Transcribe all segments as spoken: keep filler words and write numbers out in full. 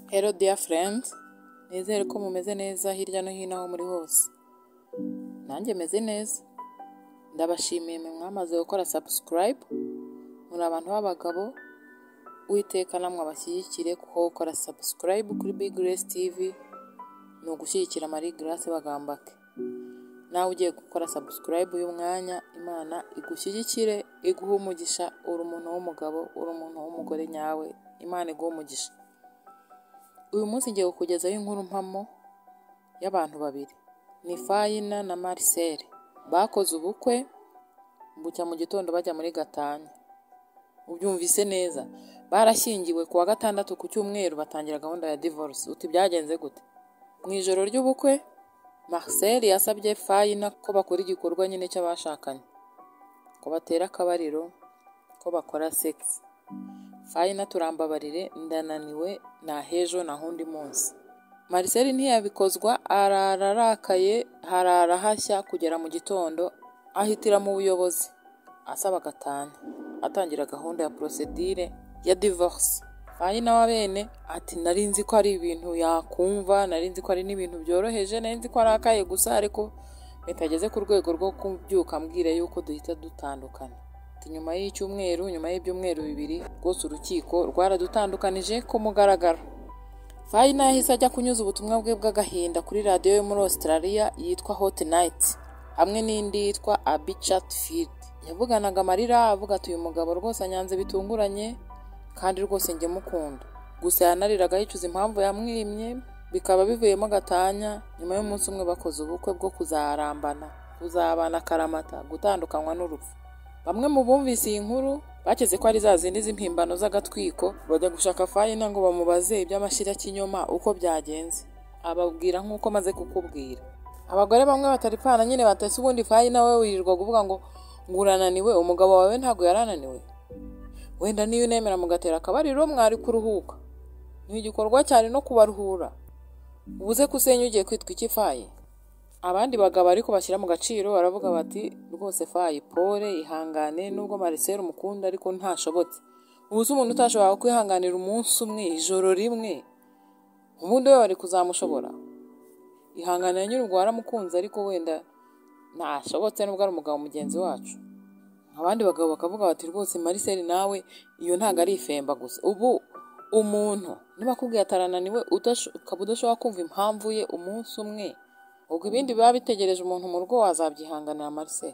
Hello dear friends, nizere ko mumeze neza hirya no hino aho muri hose. Nanjye meze neza. Ndabashimiye mwe mwamaze gukora subscribe. Muri abantu b'abagabo, Uwiteka namwe abashyigikire kuko gukora subscribe kuri Big Grace T V ni ugushyigikira Marie Grace Bagambake. Nawe ugiye gukora subscribe uyu mwanya, Imana igushyigikire, iguhe umugisha, uri umuntu w'umugabo, uri umuntu w'umugore nyawe, Imana iguhe umugisha. Uyu munsi ngiye kukugezaho inkuru mpamo y'abantu babiri. Ni Fayina na Marcel. Bakoze ubukwe bucya mu gitondo bajya muri gatanya. Ubyumvise neza. Barashyingiwe kuwa gatandatu ku cyumweru batangira gahunda ya divorce. Uti byagenze gute? Mu ijoro ry'ubukwe Marcel yasabye Fayina ko bakora igikorwa nyine cy'abashakanye. Ko batera akabariro, ko bakora sex. Fayina turambabarire ndananiwe na hejo na hundi munsi. Marcel ntiyabikozwa, arararakaye, harara hashya kugera mu gitondo, ahitira mu buyobozi asaba gatanya, atangira gahunda ya procedure ya divorce. Fayina wa bene ati narinzi ko ari ibintu yakumva, narinzi ko ari n'ibintu byoroheje, narinzi ko arakaye gusa, ariko bitageze ku rwego rwo kubyuka ambwira yuko duhita dutandukana. Nyuma y'icyumweru, nyuma y'ibyumweru bibiri, rwose urukiko rwaradutandukanije ku mugaragaro. Fayina yahise ajya kunyuza ubutumwa bwe bw'agahinda kuri radiyo yo muri Australia yitwa Hot Night, hamwe n'indi yitwa Abby Chatfield. Yavuganaga amarira avuga ati uyu mugabo rwose anyanze bitunguranye kandi rwose njye mukunda. Gusa yanariraga yicuza impamvu yamwimye, bikaba bivuyemo gatanya nyuma y'umunsi umwe bakoze ubukwe bwo kuzarambana, kuzabana karamata, gutandukanywa n'urupfu. Bamwe mu bumvise iyi nkuru bakeze ko ari za zindi z'impimbano z'agatwiko, bajya gushaka Fayina ngo bamubaze iby'amashira kinyoma uko byagenze. Ababwira nk'uko maze kukubwira. Abagore bamwe bataripfana nyine batese ubundi Fayina we wirirwa kuvuga ngo ngurananiwe, umugabo wawe ntago yarananiwe. Wenda niyo unemera mugatera akabariro mwari kuruhuka. Ni igikorwa cyane no kubaruhura. Ubuze kusenya ugiye kwitwa iki Fayi? Abandi bagabo ariko bashyira mu gaciro baravuga bati rwose Fayi pole ihangane, nubwo Marcel umukunda ariko ntashobotse. Ubuze umuntu utashobora kwihanganira umunsi umwe, ijoro rimwe, ubundi we wari kuzamushobora. Ihangane nyine ubwo waramukunze ariko wenda ntashobotse nubwo ari umugabo mugenzi wacu. Abandi bagabo bakavuga bati rwose Marcel nawe iyo ntago ari ifemba gusa. Ubu umuntu niba akubwiye atarananiwe ukaba udashobora kumva impamvu ye umunsi umwe, ubwo ibindi biba bitegereje umuntu mu rugo wazabyihanganira Marcel.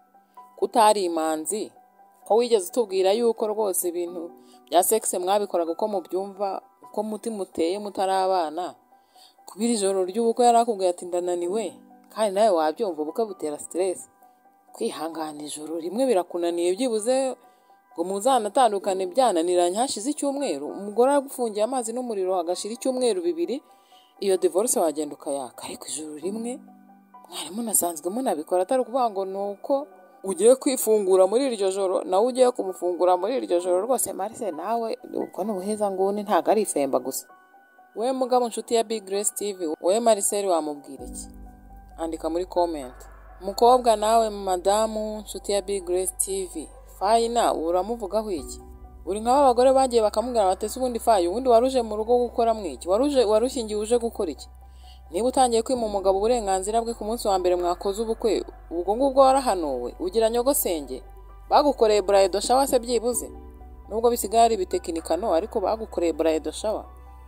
Kutari imanzi, ko wigeze utubwira yuko rwose ibintu bya sex mwabikoraga uko mubyumva, uko mutima uteye mutarabana. Kubira ijoro ry'ubukwe yarakubwiye ati ndananiwe, kandi nawe wabyumva ubukwe butera stress. Kwihangana ijoro rimwe birakunaniye byibuze ngo muzanatandukane byananiranye hashize icyumweru, umugore agufungiye amazi n'umuriro agashira icyumweru bibiri, iyo divorce wagenda ukayaka. Ariko ijoro rimwe mwarimu nasanzwe munabikora, atari ukuvuga ngo nuko ugiye kwifungura muri iryo joro nawe ugiye kumufungura muri iryo joro. Rwose Marcel nawe uko n'ubuheza nguni ntago ari ifemba gusa. We mugabo nshuti ya Big Grace T V, we Marcel wamubwira iki? Andika muri comment. Mukobwa nawe madamu nshuti ya Big Grace T V, Fayina uramuvugaho iki? Uri nk'aba abagore bagiye bakamubwira batese ubundi Fayi, ubundi waruje mu rugo gukora mwiki? Waruje warushingiye uje gukora iki? Niba utangiye kwima umugabo uburenganzira bwe ku munsi wa mbere mwakoze ubukwe, ubwo ngubwo warahanuwe, ugira nyogosenge. Bagukoreye bridal shower se byibuze? Nubwo bisigaye ari bitekinikano ariko bagukoreye bridal shower.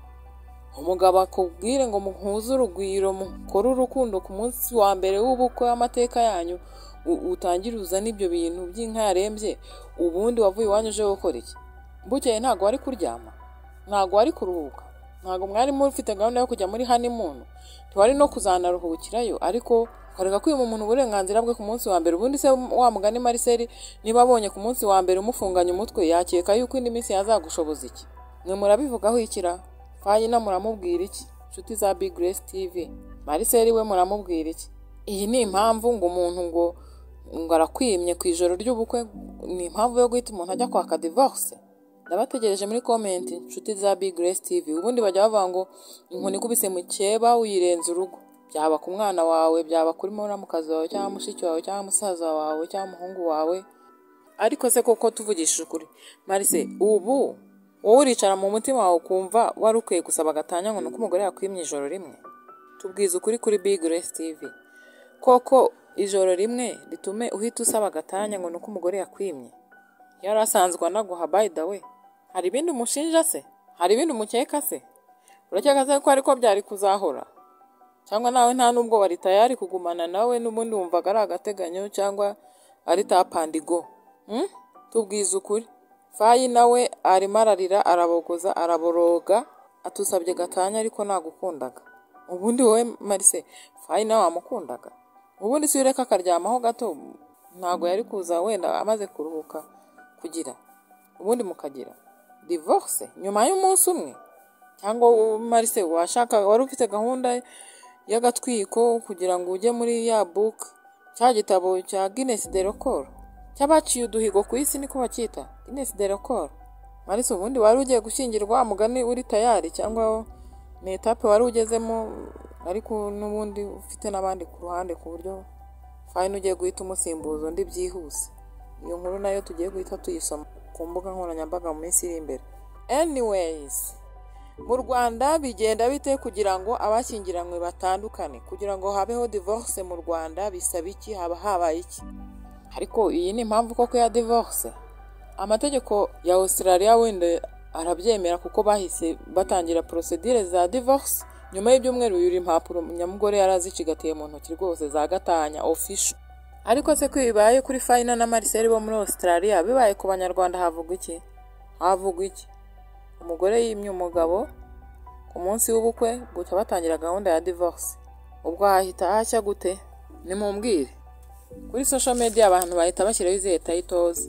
Umugabo akubwire ngo muhuze urugwiro, mukore urukundo ku munsi wa mbere w'ubukwe amateka yanyu, utangira uzana ibyo bintu by'inka yarembye, ubundi wavuye iwanyu uje gukora iki? Bukeye ntago wari kuryama, ntago wari kuruhuka, ntago mwari mufite gahunda yo kujya muri honeymoon, ntiwari no kuzanaruhukirayo, ariko ukareka kwima umuntu uburenganzira bwe ku munsi wa mbere. Ubundi se wa mugani Marcel niba abonye ku munsi wa mbere umufunganya umutwe yakeka yuko indi minsi yazagushoboza iki? Mwe murabivugaho ikira? Fayina muramubwira iki? Nshuti za Big Grace T V, Marcel we muramubwira iki? Iyi ni impamvu ngo umuntu ngo ngo arakwimye ku ijoro ry'ubukwe, ni impamvu yo guhita umuntu ajya kwaka divorce? Ndabategereje muri comment nshuti za Big Grace T V. Ubundi bajya bavuga ngo inkoni ikubise mu cyeba uyirenza urugo. Byaba ku mwana wawe, byaba kuri muramukazi wawe cyangwa mushiki wawe cyangwa musaza wawe cyangwa umuhungu wawe. Ariko se koko tuvugishije ukuri Marcel, ubu wowe uricara mu mutima wawe ukumva wari ukwiye gusaba gatanya ngo nuko umugore yakwimye ijoro rimwe? Tubwiza ukuri kuri Big Grace T V, koko ijoro rimwe ritume uhita usaba gatanya ngo nuko umugore yakwimye? Yari asanzwe anaguha by the way. Hari ibindi umushinja se? Hari ibindi umukeka se? Urakeka se ko ariko byari kuzahora? Cyangwa nawe nta nubwo wari tayari kugumana nawe n'ubundi wumvaga ari agateganyo cyangwa ari tapandigo? Hmm? Tubwiza ukuri. Fayi nawe arimo ararira, arabogoza, araboroga, atusabye gatanya ariko nagukundaga. Ubundi wowe Marcel, Fayi nawe wamukundaga? Ubundi si ureka akaryamaho gato, ntago yari kuza wenda amaze kuruhuka kugira ubundi mukagira divorce nyuma y'umunsi umwe? Cyangwa Marcel washaka wari ufite gahunda y'agatwiko kugira ngo ujye muri ya book, cya gitabo cya Guinness de Record cyabaciye uduhigo ku isi niko bakita Guinness de Record? Marcel ubundi wari ugiye gushyingirwa, mugani uri tayari cyangwa ni etape wari ugezemo ariko n'ubundi ufite n'abandi ku ruhande ku buryo Fine ugiye guhita umusimbuzo ndi byihuse? Iyo nkuru nayo tugiye guhita tuyisoma ku mbuga nkoranyambaga mu minsi iri imbere. Anyways, mu Rwanda bigenda bite kugira ngo abashyingiranywe batandukane? Kugira ngo habeho divorce mu Rwanda bisaba iki? Haba habaye iki? Ariko iyi ni impamvu koko ya divorce? Amategeko ya Australia wenda arabyemera kuko bahise batangira procedure za divorce nyuma y'ibyumweru bibiri impapuro nyamugore yarazicigatiye mu ntoki rwose za gatanya official. Ariko se ko bibaye kuri Fine na Marcel bo muri Australia, bibaye ku banyarwanda havuga iki? Havuga iki? Umugore yimye umugabo ku munsi w'ubukwe guca batangira gahunda ya divorce. Ubwo hahita hashya gute? Nimumbwire. Kuri social media abantu bahita bashyiraho izihe titles?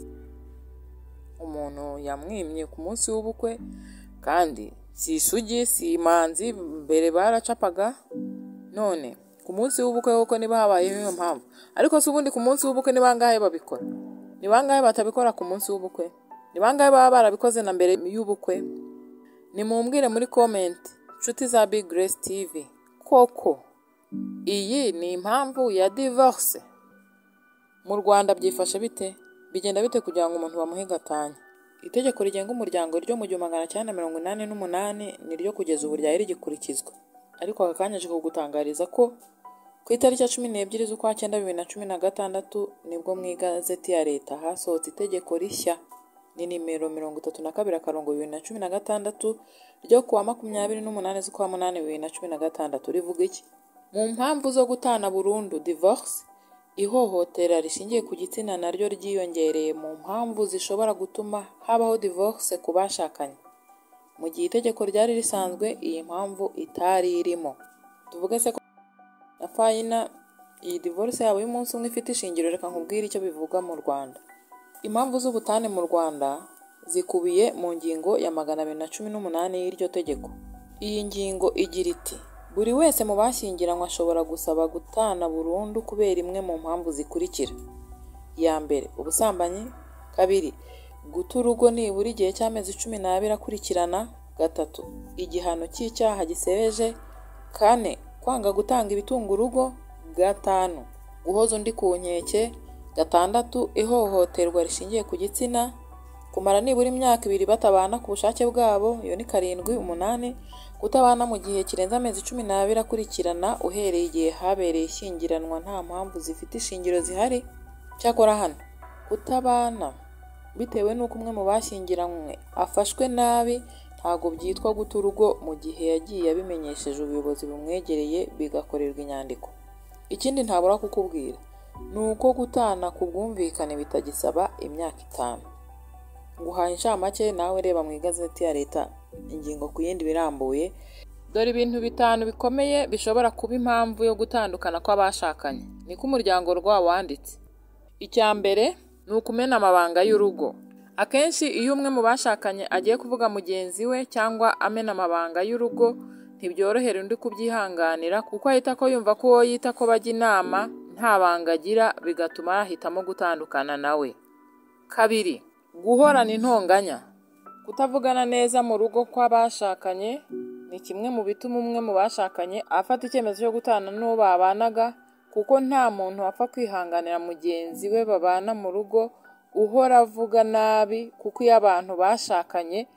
Umuntu yamwimye ku munsi w'ubukwe kandi si isugi si imanzi, mbere baracapaga, none ku munsi w'ubukwe koko niba habayeho iyo mpamvu. Ariko se ubundi ku munsi w'ubukwe ni bangahe babikora? Ni bangahe batabikora ku munsi w'ubukwe? Ni bangahe baba barabikoze na mbere y'ubukwe? Nimumbwire muri comment nshuti za Big Grace T V, koko iyi ni impamvu ya divorce? Mu Rwanda byifashe bite? Bigenda bite kugira ngo umuntu bamuhe gatanya? Itegeko rigenga umuryango ryo mu gihumbi magana cyenda mirongo inani n'umunani niryo kugeza ubu ryari rigikurikizwa. Ariko aka kanya nje kugutangariza ko ku itariki ya cumi n'ebyiri z'ukwa cyenda bibiri na cumi na gatandatu nibwo mu igazeti ya leta hasohotse itegeko rishya ni nimero mirongo itatu na kabiri akarongo bibiri na cumi na gatandatu ryo kuwa makumyabiri n'umunani z'ukwa munani bibiri na cumi na gatandatu. Rivuga iki? Mu mpamvu zo gutana burundu divorce, ihohotera rishingiye ku gitsina naryo ryiyongereye mu mpamvu zishobora gutuma habaho divorce ku bashakanye. Mu gihe itegeko ryari risanzwe iyi mpamvu itari irimo. Tuvuge se ko na Fine iyi divorce yabo y'umunsi umwe ifite ishingiro, reka nkubwire icyo bivuga mu Rwanda. Impamvu z'ubutane mu Rwanda zikubiye mu ngingo ya magana abiri na cumi n'umunani y'iryo tegeko. Iyi ngingo igira iti: buri wese mu bashyingiranywe ashobora gusaba gutana burundu kubera imwe mu mpamvu zikurikira. Ya mbere, ubusambanyi. Kabiri, guta urugo nibura igihe cy'amezi cumi n'abiri akurikirana. Gatatu, igihano cy'icyaha gisebeje. Kane, kwanga gutanga ibitunga urugo. Gatanu, guhoza undi ku nkeke. Gatandatu, ihohoterwa rishingiye ku gitsina. Kumara nibura imyaka ibiri batabana ku bushake bwabo, iyo ni karindwi. Umunani, kutabana mu gihe kirenze amezi cumi n'abiri akurikirana uhereye igihe habereye ishyingiranwa nta mpamvu zifite ishingiro zihari. Cyakora hano, kutabana bitewe n'uko umwe mu bashyingiranywe afashwe nabi ntago byitwa guta urugo mu gihe yagiye abimenyesheje ubuyobozi bumwegereye bigakorerwa inyandiko. Ikindi ntabura kukubwira ni uko gutana ku bwumvikane bitagisaba imyaka itanu. Nguhaye inshamake, nawe reba mu igazeti ya leta ingingo ku yindi birambuye. Dore ibintu bitanu bikomeye bishobora kuba impamvu yo gutandukana kw'abashakanye, niko umuryango rwa wanditse. Icya mbere ni ukumena amabanga y'urugo. Akenshi iyo umwe mu bashakanye agiye kuvuga mugenzi we cyangwa amena amabanga y'urugo, ntibyorohera undi kubyihanganira kuko ahita ko yumva ko uwo yita ko bajya inama nta banga agira, bigatuma yahitamo gutandukana nawe. Kabiri, guhorana intonganya. Kutavugana neza mu rugo kw'abashakanye ni kimwe mu bituma umwe mu bashakanye afata icyemezo cyo gutana n'uwo babanaga, kuko nta muntu wapfa kwihanganira mugenzi we babana mu rugo uhora avuga nabi, kuko iyo abantu bashakanye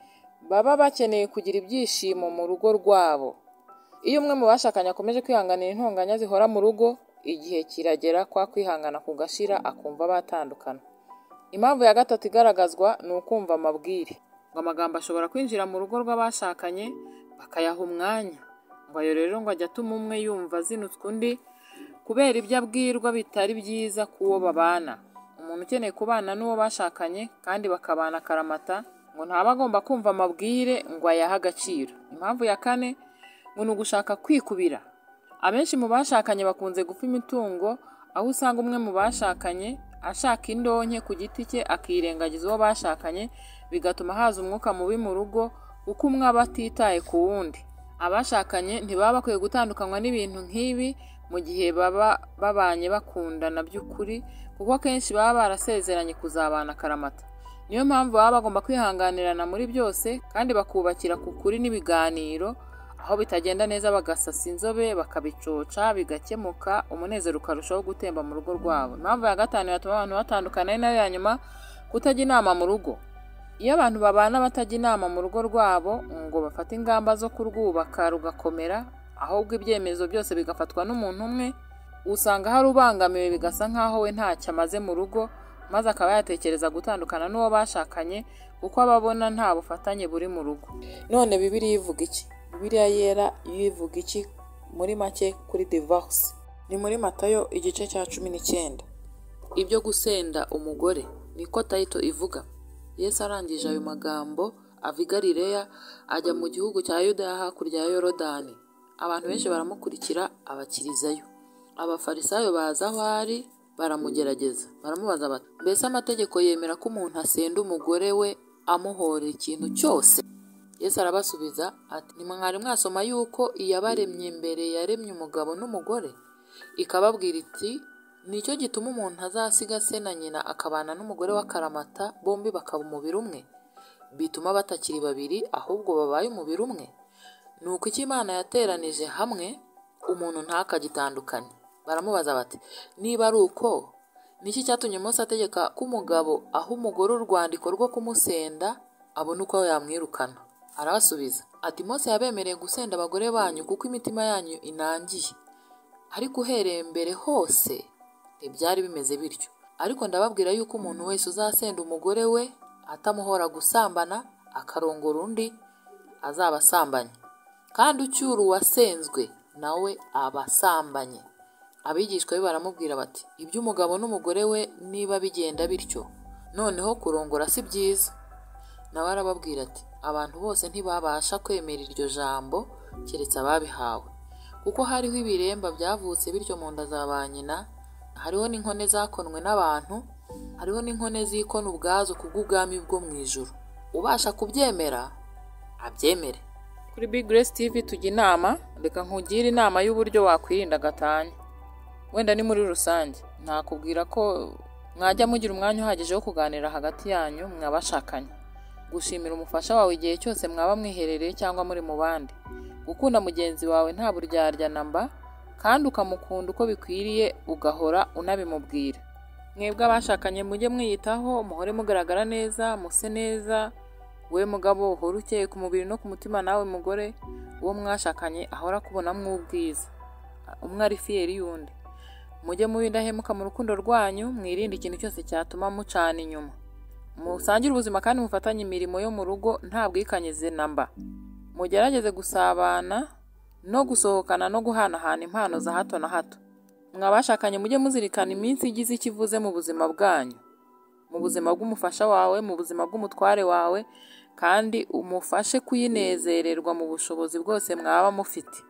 baba bakeneye kugira ibyishimo mu rugo rwabo. Iyo umwe mu bashakanye akomeje kwihanganira intonganya zihora mu rugo, igihe kiragera kwa kwihangana kugashira akumva batandukana. Impamvu ya gatatu igaragazwa ni ukumva amabwire. Ngo amagambo ashobora kwinjira mu rugo rw'abashakanye bakayaha umwanya. Ngo ayo rero ngo ajya atuma umwe yumva azinutswe undi kubera ibyo abwirwa bitari byiza k'uwo babana. Umuntu ukeneye kubana n'uwo bashakanye kandi bakabana akaramata ngo ntaba agomba kumva amabwire ngo ayahe agaciro. Impamvu ya kane ngo ni ugushaka kwikubira. Abenshi mu bashakanye bakunze gupfa imitungo, aho usanga umwe mu bashakanye ashaka indonke ku giti cye akirengagiza uwo bashakanye, bigatuma haza umwuka mubi mu rugo kuko umwe aba atitaye ku wundi. Abashakanye ntibaba bakwiye gutandukanywa n'ibintu nk'ibi mu gihe baba babanye bakundana by'ukuri, kuko akenshi baba barasezeranye kuzabana akaramata. Niyo mpamvu baba bagomba kwihanganirana muri byose kandi bakubakira ku kuri n'ibiganiro, aho bitagenda neza bagasasa inzobe bakabicoca bigakemuka, umunezero ukarushaho gutemba mu rugo rwabo. Impamvu ya gatanu yatuma abantu batandukana ari nayo ya nyuma, kutajya inama mu rugo. Iyo abantu babana batajya inama mu rugo rwabo ngo bafate ingamba zo kurwubaka rugakomera, ahubwo ibyemezo byose bigafatwa n'umuntu umwe, usanga hari ubangamiwe bigasa nk'aho we ntacyo amaze mu rugo, maze akaba yatekereza gutandukana n'uwo bashakanye kuko ababona nta bufatanye buri mu rugo. None Bibiliya ivuga iki? Bibiliya yera yivuga iki muri make kuri divorce? Ni muri Matayo igice cya cumi n'icyenda. Ibyo gusenda umugore niko tayito ivuga. Yesu arangije ayo magambo ava i Galileya ajya mu gihugu cya Yudaya hakurya ya Yorodani. Abantu benshi baramukurikira abakirizayo. Abafarisayo baza aho ari baramugerageza, baramubaza bati, mbese amategeko yemera ko umuntu asenda umugore we amuhorera ikintu cyose? Yesu arabasubiza ati, nimwari mwasoma yuko iyabaremye mbere yaremye umugabo n'umugore, ikababwira iti, nicyo gituma umuntu azasiga se na nyina akabana n'umugore w'akaramata, bombi bakaba umubiri umwe, bituma batakiri babiri ahubwo babaye umubiri umwe. Nuko icyo Imana yateranije hamwe umuntu ntakagitandukanye. Baramubaza bati, niba ari uko, niki cyatumye Mose ategeka ko umugabo aho umugore urwandiko rwo kumusenda abona uko yamwirukana? Arabasubiza ati, Mose yabemereye gusenda abagore banyu kuko imitima yanyu inangiye, ariko uhereye mbere hose ntibyari bimeze bityo. Ariko ndababwira yuko umuntu wese uzasenda umugore we atamuhora gusambana akarongora undi azaba asambanye, kandi ucyura uwasenzwe nawe aba asambanye. Abigishwa be baramubwira bati, iby'umugabo n'umugore we niba bigenda bityo, noneho kurongora si byiza. Nawe arababwira ati, abantu bose ntibabasha kwemera iryo jambo keretse ababihawe, kuko hariho ibiremba byavutse bityo mu nda za ba nyina, hariho n'inkone zakonwe n'abantu, hariho n'inkone zikona ubwazo kubw'ubwami bwo mu ijuru. Ubasha kubyemera abyemere. Kuri Big Grace T V tujya inama, reka nkugire inama y'uburyo wakwirinda gatanya. Wenda ni muri rusange, nakubwira ko mwajya mugira umwanya uhagije wo kuganira hagati yanyu mwabashakanye, gushimira umufasha wawe igihe cyose mwaba mwiherereye cyangwa muri mu bandi, gukunda mugenzi wawe nta buryarya namba, kandi ukamukunda uko bikwiriye ugahora unabimubwira. Mwebwe abashakanye mujye mwiyitaho, muhore mugaragara neza, muse neza. We mugabo uhora ukeye ku mubiri no ku mutima, nawe mugore uwo mwashakanye ahora kubonamwo ubwiza, umwe ari fiyeri y'undi. Mujye mubindahemuka mu rukundo rwanyu, mwirinde ikintu cyose cyatuma mucana inyuma. Musangire ubuzima kandi mufatanye imirimo yo mu rugo nta bwikanyize namba. Mugerageze gusabana no gusohokana no guhanahana impano za hato na hato. Mwabashakanye mujye muzirikana iminsi igize ikivuze mu buzima bwanyu, mu buzima bw'umufasha wawe, mu buzima bw'umutware wawe, kandi umufashe kuyinezererwa mu bushobozi bwose mwaba mufite.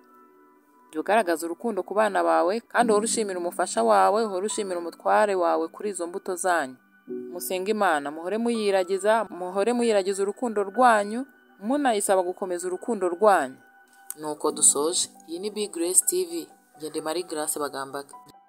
Jya ugaragaza urukundo ku bana bawe kandi uhore ushimira umufasha wawe, uhore ushimira umutware wawe kuri izo mbuto zanyu. Musenge Imana, muhore muyiragiza, muhore muyiragiza urukundo rwanyu, munayisaba gukomeza urukundo rwanyu. Nuko dusoje. Iyi ni Big Grace T V. Njye ndi Marie Grace Bagambage.